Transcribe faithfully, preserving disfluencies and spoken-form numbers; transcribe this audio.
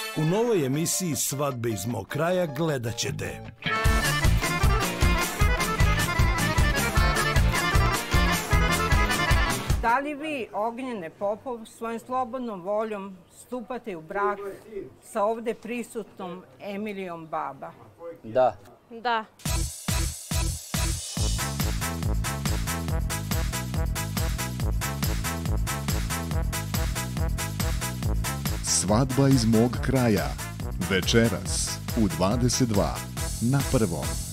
U novoj emisiji Svadbe iz mog kraja gledat ćete. Da li vi, Ognjene Popov, svojom slobodnom voljom stupate u brak sa ovde prisutnom Emilijom Baba? Da. Da. Svadba iz mog kraja. Večeras u dvadeset dva na Prvom.